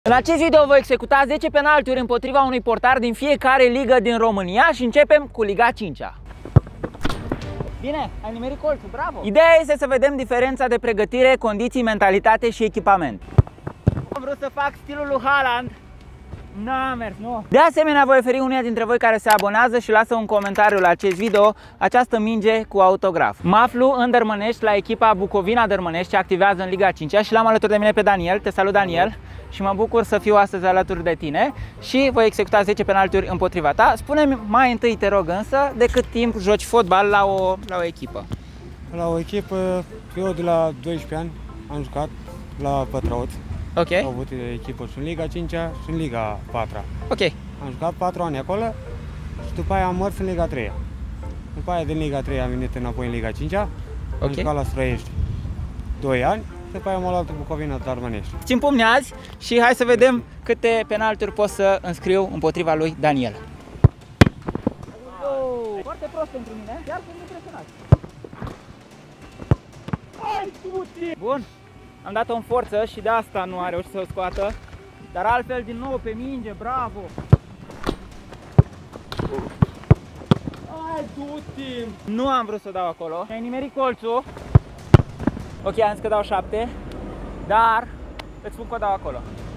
În acest video voi executa 10 penaltiuri împotriva unui portar din fiecare ligă din România și începem cu Liga 5-a. Bine, ai nimerit colțul, bravo! Ideea este să vedem diferența de pregătire, condiții, mentalitate și echipament. Am vrut să fac stilul lui Haaland. N-a mers, nu. De asemenea, voi oferi uneia dintre voi care se abonează și lasă un comentariu la acest video această minge cu autograf. Mă aflu în Dărmănești la echipa Bucovina Dărmănești, ce activează în Liga 5-a și l-am alături de mine pe Daniel. Te salut, Daniel, și mă bucur să fiu astăzi alături de tine și voi executa 10 penaltiuri împotriva ta. Spune-mi mai întâi, te rog însă, de cât timp joci fotbal la o echipă? La o echipă, eu de la 12 ani am jucat la Pătrăuț. Ok. Am avut echipă și în Liga 5-a și în Liga 4-a. Ok. Am jucat 4 ani acolo și după aia am mers în Liga 3-a. După aia din Liga 3 am venit înapoi în Liga 5-a. Ok. Am jucat la Străiești 2 ani și după aia am luat Bucovina Dărmănești. Țin pumni azi și hai să vedem câte penaltiuri pot să înscriu împotriva lui Daniel. Oh, foarte prost pentru mine, chiar sunt impresionat. Bun, am dat-o în forță și de asta nu a reușit să o scoată. Dar altfel, din nou pe minge, bravo! Ai, du-te! Nu am vrut să o dau acolo. Mi-ai nimerit colțul. Ok, am zis că dau 7, dar îți spun că o dau acolo.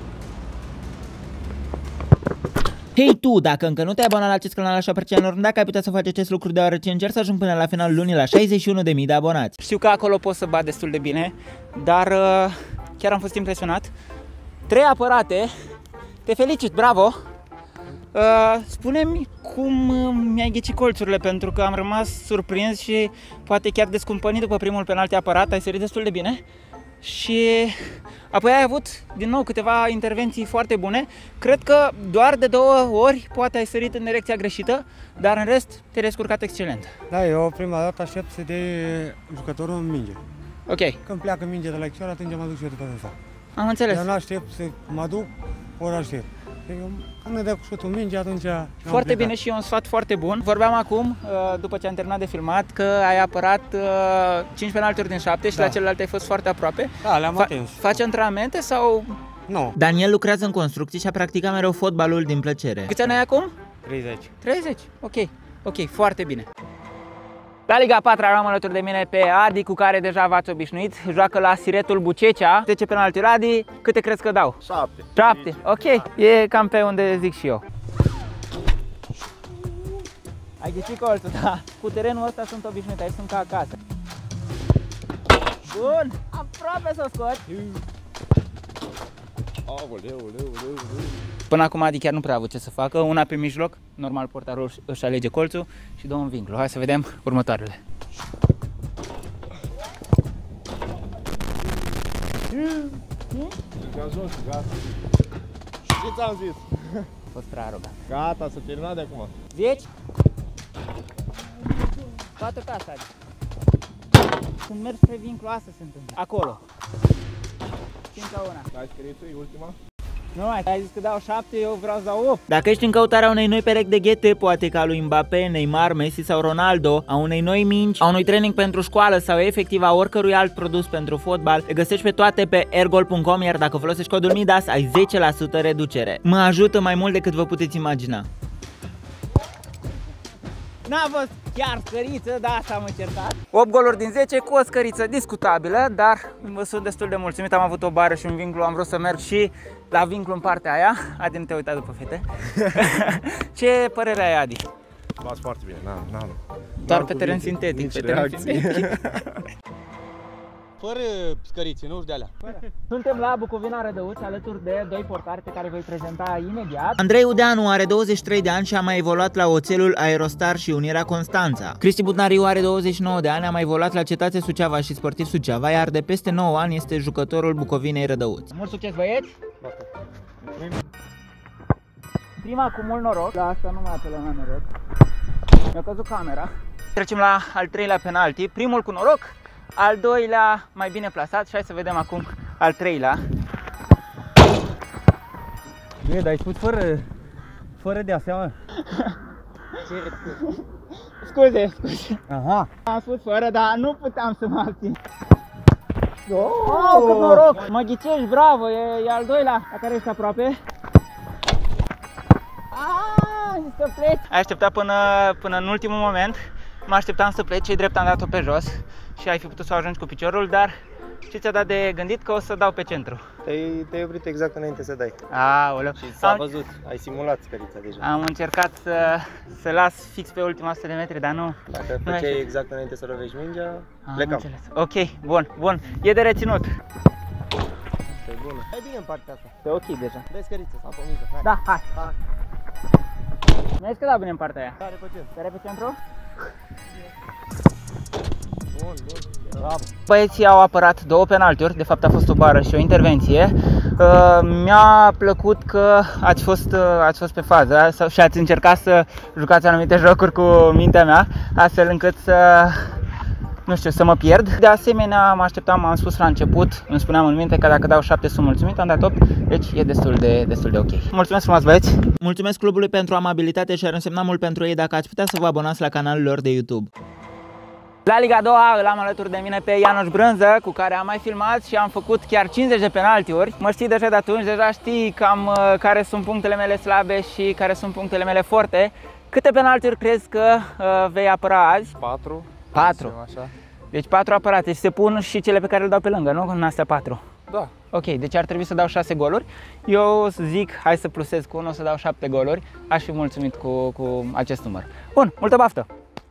Hei tu, dacă încă nu te-ai abonat la acest canal așa enorm, dacă ai putea să faci acest lucru, deoarece încerc să ajung până la finalul lunii la 61.000 de abonați. Știu că acolo pot să bat destul de bine, dar chiar am fost impresionat. 3 apărate, te felicit, bravo! Spune-mi cum mi-ai ghicit colțurile, pentru că am rămas surprins și poate chiar descumpănit după primul penalti apărat, ai sărit destul de bine. Și apoi ai avut din nou câteva intervenții foarte bune. Cred că doar de 2 ori poate ai sărit în direcția greșită, dar în rest te-ai descurcat excelent. Da, eu prima dată aștept să dea jucătorul în minge. Ok. Când pleacă minge de la ecioară, atunci mă duc și eu după asta. Am înțeles. Eu nu aștept să mă duc, ori aștept. Eu, când îmi dă cu șutul minge, atunci foarte bine și e un sfat foarte bun. Vorbeam acum, după ce am terminat de filmat, că ai apărat 5 penaltiuri din 7 și la celelalte ai fost foarte aproape. Da, le-am atins. Faci antrenamente sau? Nu. Daniel lucrează în construcții și a practicat mereu fotbalul din plăcere. Câți ani ai acum? 30. 30? Ok, foarte bine. La Liga 4 am alături de mine pe Adi, cu care deja v-ați obișnuit. Joacă la Siretul Bucecea. 10 penaltiuri. Adi, câte crezi că dau? 7. 7? Ok, e cam pe unde zic și eu. Ai ghicit colțul, da. Cu terenul ăsta sunt obișnuit, aici sunt ca acasă. Bun, aproape să o scot. Până acum Adi chiar nu prea a avut ce să facă. Una pe mijloc, normal portarul își alege colțul și 2 în vincul. Hai să vedem următoarele. Gata. Ce ți-am zis? A fost prea arogant. Gata, s-a terminat de acum. 10? Toată casa, Adi. Când mergi spre vincul, asta se întâmplă. Acolo. Încă una. Ai scris tu, e ultima? Nu mai, ai zis că dau 7, eu vreau să dau 8. Dacă ești în căutarea unei noi perechi de ghete, poate ca lui Mbappé, Neymar, Messi sau Ronaldo, a unei noi mingi, a unui training pentru școală sau efectiv a oricărui alt produs pentru fotbal, le găsești pe toate pe ergol.com, iar dacă folosești codul MIDAS, ai 10% reducere. Mă ajută mai mult decât vă puteți imagina. N-a fost chiar scăriță, da, asta am încercat. 8 goluri din 10 cu o scăriță discutabilă, dar vă sunt destul de mulțumit. Am avut o bară și un vinclu, am vrut să merg și la vinclu în partea aia. Adi, nu te uita după fete. Ce părere ai, Adi? L-ați foarte bine, n-am. Doar pe teren sintetic. Pe teren sintetic. Fără scărițe, nu de alea. Suntem la Bucovina Rădăuți, alături de 2 portari pe care voi prezenta imediat. Andrei Udeanu are 23 de ani și a mai evoluat la oțelul Aerostar și Unirea Constanța. Cristi Budnariu are 29 de ani, a mai evoluat la Cetatea Suceava și Sportiv Suceava, iar de peste 9 ani este jucătorul Bucovinei Rădăuți. Mult succes, băieți! Prima cu mult noroc, la asta nu mai apelăm la noroc. Mi-a căzut camera. Trecem la al 3-lea penalti, primul cu noroc, al 2-lea mai bine plasat și hai să vedem acum al 3-lea. Bine, dar ai spus fără de aseamă. Scuze. Aha. Am spus fără, dar nu puteam să mă abțin. Oh, cât noroc! Mă ghicești, bravo, e al doilea, la care ești aproape. Să pleci. Ai așteptat până în ultimul moment. Mă așteptam să pleci, cei drept am dat-o pe jos și ai fi putut să ajungi cu piciorul, dar ce ți-a dat de gândit că o să dau pe centru? Te-ai oprit exact înainte să dai. Aoleu. Și s-a văzut, ai simulat scărița deja. Am încercat să las fix pe ultima 100 de metri, dar nu. Dacă făceai exact înainte să lovești mingea, plecam. Înțeles. Ok, bun. E de reținut. E bună. Hai bine în partea asta. E ok deja. Dai scăriță sau pe mijloc. Hai. Da, hai. Mi-ai că dau bine în partea aia. Tare pe centru. Tare pe centru? Bun. Bravo. Băieții au apărat 2 penaltiuri, de fapt a fost o bară și o intervenție. Mi-a plăcut că ați fost pe fază și ați încercat să jucați anumite jocuri cu mintea mea, astfel încât să mă pierd. De asemenea, mă așteptam, am spus la început, îmi spuneam în minte că dacă dau 7 sunt mulțumit, am dat 8, deci e destul de ok. Mulțumesc frumos, băieți! Mulțumesc clubului pentru amabilitate și ar însemna mult pentru ei dacă ați putea să vă abonați la canalul lor de YouTube. La Liga 2 îl am alături de mine pe Ianoș Brânză, cu care am mai filmat și am făcut chiar 50 de penaltiuri. Mă știi deja de atunci, deja știi cam care sunt punctele mele slabe și care sunt punctele mele forte. Câte penaltiuri crezi că vei apăra azi? 4. 4. Așa. Deci 4 apărate și se pun și cele pe care le dau pe lângă, nu? În astea 4. Da. Ok, deci ar trebui să dau 6 goluri. Eu zic, hai să plusez cu 1, o să dau 7 goluri. Aș fi mulțumit cu acest număr. Bun, multă baftă!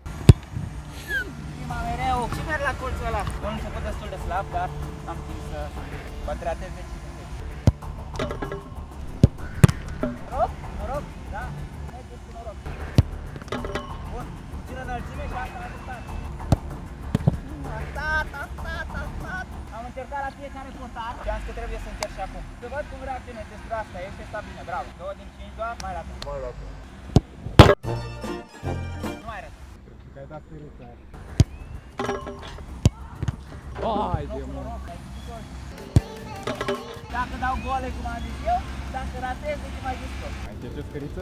Mereu și merg la colțul ăla. Un început destul de slab, dar am timp să mă tratez de 50. Noroc, da? Mergeți cu noroc. Bun, puțin înălțime și asta a ajutat. Am încercat la fiecare portar și am zis că trebuie să încerc și acum. Să văd cum reacționezi despre asta, ești stabil, bravo. 2 din 5 doar, mai rată. Nu mai rată. Că ai dat scărița aia. Dacă dau gole, cum am zis eu, dacă ratez, de ce mai zis tot? Ai încercat scăriță?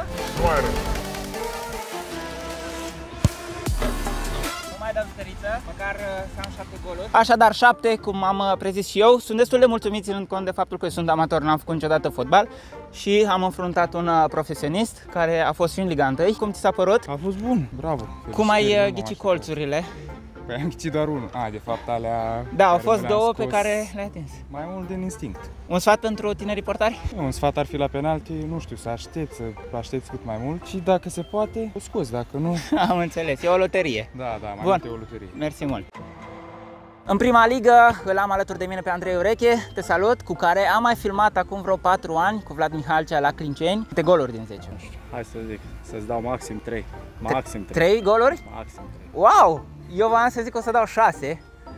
Nu mai dau scăriță, măcar să am 7 goluri. Așadar, 7, cum am prezis și eu, sunt destul de mulțumit ținând cont de faptul că sunt amator, n-am făcut niciodată fotbal și am înfruntat un profesionist care a fost și în Liga 1. Cum ți s-a părut? A fost bun, bravo. Cum ai ghicit colțurile? Păi am ghicit doar unul. De fapt alea... Da, au fost 2 pe care le-ai atins. Mai mult din instinct. Un sfat pentru tinerii portari? Un sfat ar fi la penalti, nu știu, să aștepți cât mai mult și dacă se poate, o scoți, dacă nu... Am înțeles, e o loterie. Da, mai Bun. mult e o loterie. Mersi mult. În prima ligă îl am alături de mine pe Andrei Ureche, te salut, cu care am mai filmat acum vreo 4 ani cu Vlad Mihalcea la Clinceni. Câte goluri din 10? Hai să zic, să-ți dau maxim 3. Maxim 3 goluri? Maxim 3. Wow! Eu v-am să zic că o să dau 6.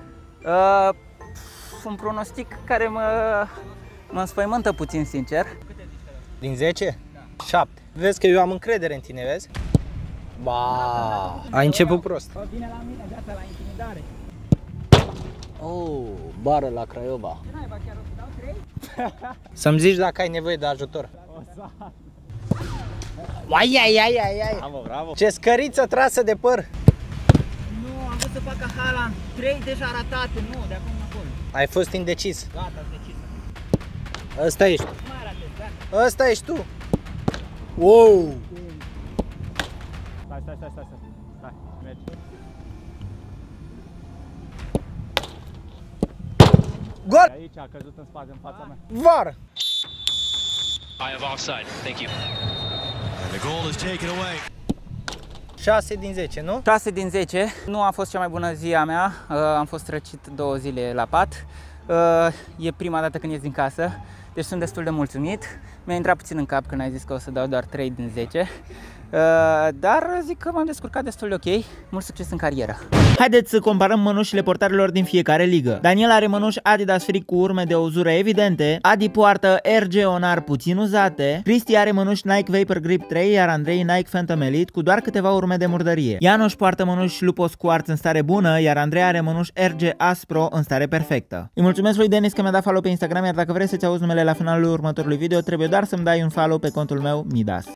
Un pronostic care mă înspăimântă puțin, sincer. Din 10? Da. 7. Vezi că eu am încredere în tine, vezi? Ba, ai început prost. Vine la mine, gata, la intimidare. Oh, bară la Craiova. Ce naiba, chiar o să dau 3? Să-mi zici dacă ai nevoie de ajutor. Ai. Bravo, bravo. Ce scăriță trasă de păr. Nu, am vrut să fac ca Haaland. 3 deja ratate, nu, de acum înapoi. Ai fost indecis. Gata, decis. Ăsta ești. Nu mai ratez, gata. Ăsta ești tu. Wow. Stai, mergi. Gol! Aici a căzut în spate, în fața mea. VAR. I have offside. Thank you. And the goal is taken away. 6 din 10, nu? 6 din 10. Nu a fost cea mai bună zi a mea. Am fost răcit 2 zile la pat. E prima dată când ies din casă, deci sunt destul de mulțumit. Mi-a intrat puțin în cap când ai zis că o să dau doar 3 din 10. Dar zic că m-am descurcat destul de ok. Mult succes în carieră. Haideți să comparăm mănușile portarilor din fiecare ligă. Daniel are mănuși Adidas Freak cu urme de uzură evidente, Adi poartă RG Onar puțin uzate, Cristi are mănuși Nike Vapor Grip 3, iar Andrei Nike Phantom Elite cu doar câteva urme de murdărie. Ianoș poartă mănuși Lupos Quartz în stare bună, iar Andrei are mănuși RG Aspro în stare perfectă. Îi mulțumesc lui Denis că mi-a dat follow pe Instagram, iar dacă vrei să-ți auzi numele la finalul următorului video, trebuie doar să-mi dai un follow pe contul meu Midas.